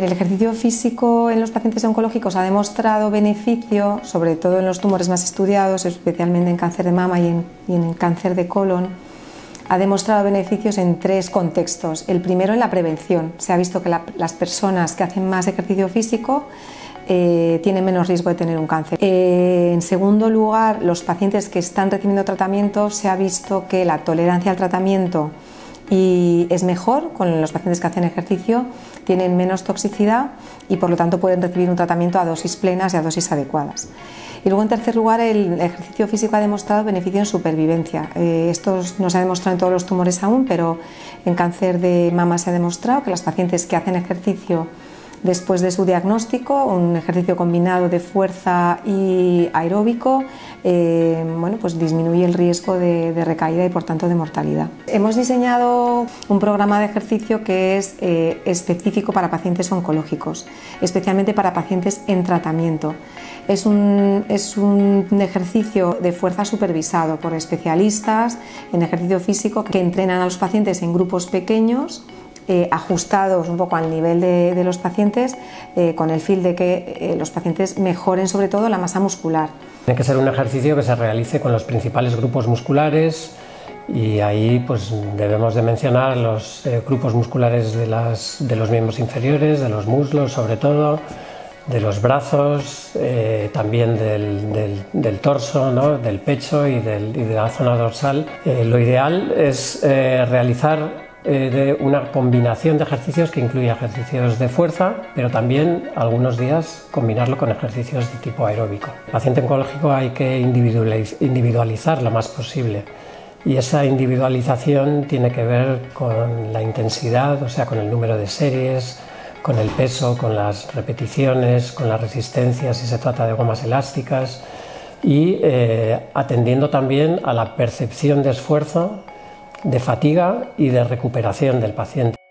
el ejercicio físico en los pacientes oncológicos ha demostrado beneficio, sobre todo en los tumores más estudiados, especialmente en cáncer de mama y en cáncer de colon. Ha demostrado beneficios en tres contextos. El primero, en la prevención. Se ha visto que las personas que hacen más ejercicio físico tienen menos riesgo de tener un cáncer. En segundo lugar, los pacientes que están recibiendo tratamiento, se ha visto que la tolerancia al tratamiento es mejor con los pacientes que hacen ejercicio, tienen menos toxicidad y por lo tanto pueden recibir un tratamiento a dosis plenas y a dosis adecuadas. Y luego, en tercer lugar, el ejercicio físico ha demostrado beneficio en supervivencia. Esto no se ha demostrado en todos los tumores aún, pero en cáncer de mama se ha demostrado que los pacientes que hacen ejercicio después de su diagnóstico, un ejercicio combinado de fuerza y aeróbico, pues disminuye el riesgo de recaída y por tanto de mortalidad. Hemos diseñado un programa de ejercicio que es específico para pacientes oncológicos, especialmente para pacientes en tratamiento. Es un ejercicio de fuerza supervisado por especialistas en ejercicio físico que entrenan a los pacientes en grupos pequeños, ajustados un poco al nivel de los pacientes, con el fin de que los pacientes mejoren sobre todo la masa muscular. Tiene que ser un ejercicio que se realice con los principales grupos musculares y ahí pues debemos de mencionar los grupos musculares de los miembros inferiores, de los muslos sobre todo, de los brazos, también del torso, ¿no? Del pecho y de la zona dorsal. Lo ideal es realizar de una combinación de ejercicios que incluye ejercicios de fuerza, pero también algunos días combinarlo con ejercicios de tipo aeróbico. El paciente oncológico hay que individualizar lo más posible y esa individualización tiene que ver con la intensidad, o sea, con el número de series, con el peso, con las repeticiones, con la resistencia si se trata de gomas elásticas y atendiendo también a la percepción de esfuerzo, de fatiga y de recuperación del paciente.